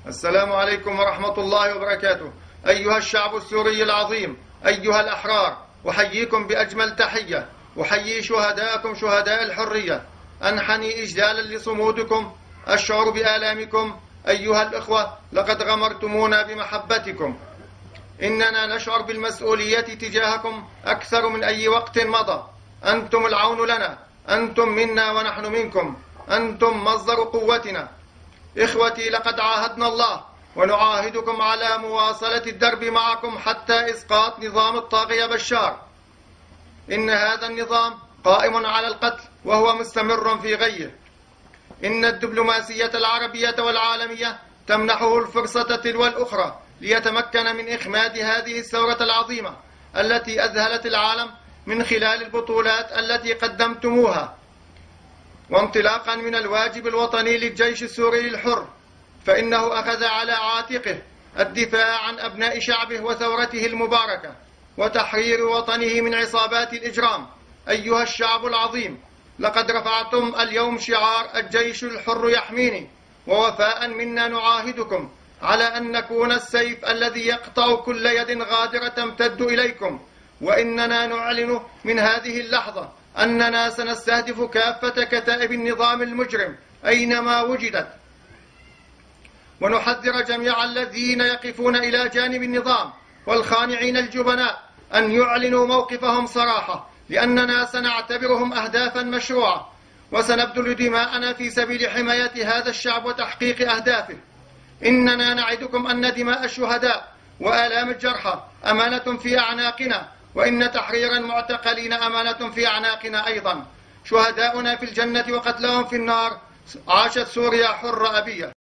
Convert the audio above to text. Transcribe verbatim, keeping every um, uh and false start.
السلام عليكم ورحمة الله وبركاته. أيها الشعب السوري العظيم، أيها الأحرار، أحييكم بأجمل تحية. أحيي شهداءكم شهداء الحرية، أنحني إجلالا لصمودكم، أشعر بآلامكم. أيها الإخوة، لقد غمرتمونا بمحبتكم. إننا نشعر بالمسؤولية تجاهكم أكثر من أي وقت مضى. أنتم العون لنا، أنتم منا ونحن منكم، أنتم مصدر قوتنا. إخوتي، لقد عاهدنا الله ونعاهدكم على مواصلة الدرب معكم حتى إسقاط نظام الطاغية بشار. إن هذا النظام قائم على القتل وهو مستمر في غيه. إن الدبلوماسية العربية والعالمية تمنحه الفرصة تلو الأخرى ليتمكن من إخماد هذه الثورة العظيمة التي أذهلت العالم من خلال البطولات التي قدمتموها. وانطلاقا من الواجب الوطني للجيش السوري الحر، فإنه أخذ على عاتقه الدفاع عن أبناء شعبه وثورته المباركة وتحرير وطنه من عصابات الإجرام. أيها الشعب العظيم، لقد رفعتم اليوم شعار الجيش الحر يحميني، ووفاء منا نعاهدكم على أن نكون السيف الذي يقطع كل يد غادرة تمتد إليكم. وإننا نعلن من هذه اللحظة أننا سنستهدف كافة كتائب النظام المجرم أينما وجدت، ونحذر جميع الذين يقفون إلى جانب النظام والخانعين الجبناء أن يعلنوا موقفهم صراحة، لأننا سنعتبرهم أهدافا مشروعة، وسنبذل دماءنا في سبيل حماية هذا الشعب وتحقيق أهدافه. إننا نعدكم أن دماء الشهداء وآلام الجرحى أمانة في أعناقنا، وإن تحرير المعتقلين أمانة في أعناقنا أيضا. شهداؤنا في الجنة وقتلهم في النار. عاشت سوريا حرة أبية.